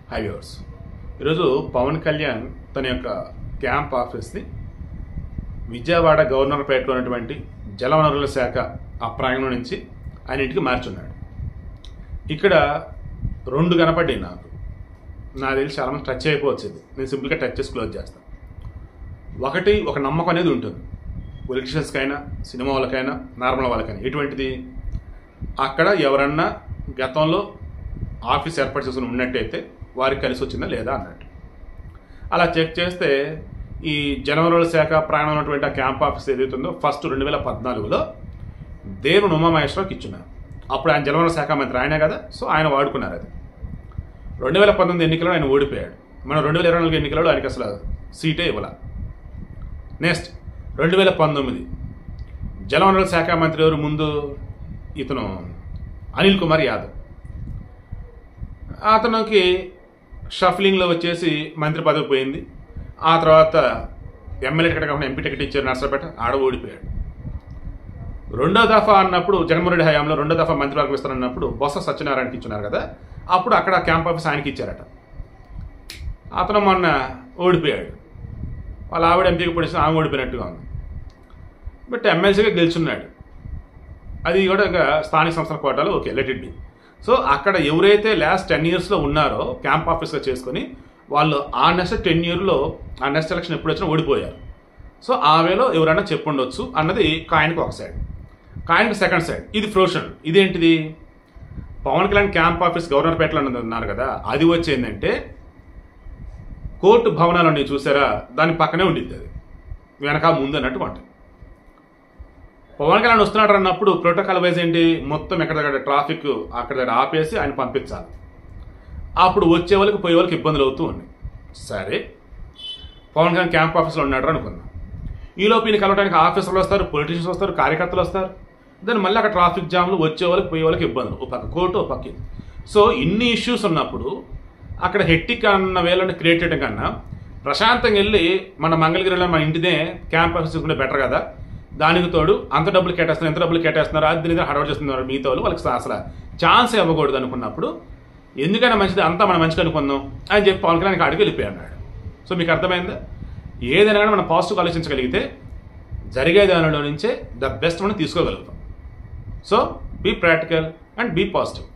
High viewers, ఈరోజు పవన్ కళ్యాణ్ తన యొక్క క్యాంప్ ఆఫీస్ని విజయవాడ గవర్నర్పేటలో ఉన్నటువంటి జలవనరుల శాఖ ఆ ప్రాంగణం నుంచి ఆయన ఇంటికి మార్చున్నాడు. ఇక్కడ రెండు కనపడ్డాయి నాకు తెలిసి చాలామంది టచ్ అయిపోవచ్చేది. నేను సింపుల్గా టచ్ చేసి క్లోజ్ చేస్తాను. ఒకటి, ఒక నమ్మకం అనేది ఉంటుంది పొలిటీషియన్స్కైనా, సినిమా వాళ్ళకైనా, నార్మల్ వాళ్ళకైనా. ఎటువంటిది? అక్కడ ఎవరన్నా గతంలో ఆఫీస్ ఏర్పాటు చేసుకుని ఉన్నట్టయితే వారికి కలిసి వచ్చిందా లేదా అన్నట్టు. అలా చెక్ చేస్తే ఈ జలవనరుల శాఖ ప్రాంగణంలో ఉన్నటువంటి ఆ క్యాంప్ ఆఫీస్ ఏదైతుందో ఫస్ట్ 2014లో దేవుని ఉమామహేశ్వరరావుకి ఇచ్చున్నారు. అప్పుడు ఆయన జలవనరుల శాఖ మంత్రి ఆయనే కదా, సో ఆయన వాడుకున్నారు. అది 2019 ఎన్నికల్లో ఆయన ఓడిపోయాడు. మనం 2024 ఎన్నికలలో ఆయనకి అసలు సీటే ఇవ్వాల. నెక్స్ట్ 2019 జలవనరుల శాఖ మంత్రి ఎవరు ముందు? ఇతను అనిల్ కుమార్ యాదవ్. అతనికి షఫ్లింగ్లో వచ్చేసి మంత్రి పదవి పోయింది. ఆ తర్వాత ఎమ్మెల్యే టికెట్ కాకుండా ఎంపీ టికెట్ ఇచ్చారు నర్సరావుపేట, ఆడ ఓడిపోయాడు. రెండో దఫా అన్నప్పుడు జగన్మోహన్ రెడ్డి హయాంలో రెండో దఫా మంత్రివర్గం ఇస్తారన్నప్పుడు బొత్స సత్యనారాయణకి ఇచ్చున్నారు కదా, అప్పుడు అక్కడ క్యాంప్ ఆఫీస్ ఆయనకి ఇచ్చారట. అతను మొన్న ఓడిపోయాడు. వాళ్ళ ఆవిడ ఎంపీకి పొడిస్తే ఆమె ఓడిపోయినట్టుగా ఉంది. బట్ ఎమ్మెల్సీగా గెలుచున్నాడు. అది కూడా స్థానిక సంస్థల కోటాలో okay, let it be. So అక్కడ ఎవరైతే లాస్ట్ 10 yearsలో ఉన్నారో క్యాంప్ ఆఫీస్గా చేసుకొని వాళ్ళు ఆ నెక్స్ట్ 10 yearsలో ఆ నెక్స్ట్ ఎలక్షన్ ఎప్పుడు వచ్చినా ఓడిపోయారు. సో ఆ వేలో ఎవరైనా చెప్పుండొచ్చు అన్నది కాయిన్కి ఒక సైడ్. కాయిన్కి సెకండ్ సైడ్ ఇది ఫ్రోషన్. ఇదేంటిది? పవన్ కళ్యాణ్ క్యాంప్ ఆఫీస్ గవర్నర్పేటలో ఉన్నారు కదా, అది వచ్చేందంటే కోర్టు భవనాలు ఉన్నాయి చూసారా, దాని పక్కనే ఉండిద్ది. అది వెనక ముందు అన్నట్టు ఉంటుంది. పవన్ కళ్యాణ్ వస్తున్నాడు అన్నప్పుడు ప్రోటోకాల్ వైజ్ ఏంటి, మొత్తం ఎక్కడ దగ్గర ట్రాఫిక్ అక్కడ దగ్గర ఆపేసి ఆయన పంపించాలి. అప్పుడు వచ్చే వాళ్ళకి పోయే వాళ్ళకి ఇబ్బందులు అవుతూ ఉన్నాయి. సరే, పవన్ కళ్యాణ్ క్యాంప్ ఆఫీస్లో ఉన్నాడు అనుకుందాం. ఈలోపు ఈయన కలవడానికి ఆఫీసర్లు వస్తారు, పొలిటీషియన్స్ వస్తారు, కార్యకర్తలు వస్తారు. దాన్ని మళ్ళీ అక్కడ ట్రాఫిక్ జామ్లు, వచ్చే వాళ్ళకి పోయే వాళ్ళకి ఇబ్బందులు, ఓ పక్క కోర్టు, ఓ పక్క. సో ఇన్ని ఇష్యూస్ ఉన్నప్పుడు అక్కడ హెట్టిక్ అన్న వేళని క్రియేట్ చేయడం కన్నా ప్రశాంతంగా వెళ్ళి మన మంగళగిరిలో మన ఇంటిదే క్యాంప్ ఆఫీస్ తీసుకుంటే బెటర్ కదా. దానికి తోడు అంత డబ్బులు కేటాయిస్తున్నారు, ఎంత డబ్బులు కేటాయిస్తున్నారు, అది దీని హడవడి చేస్తున్నారు మిగతా వాళ్ళకి అసలు ఛాన్స్ ఇవ్వకూడదు అనుకున్నప్పుడు ఎందుకైనా మంచిది అంతా మనం మంచిగా అనుకుందాం అని చెప్పి పవన్ కళ్యాణ్ ఆడికి వెళ్ళిపోయాడు. సో మీకు అర్థమైందా? ఏదైనా కానీ మనం పాజిటివ్ ఆలోచించగలిగితే జరిగే దానిలో నుంచే ద బెస్ట్ మనం తీసుకోగలుగుతాం. So be practical and be positive.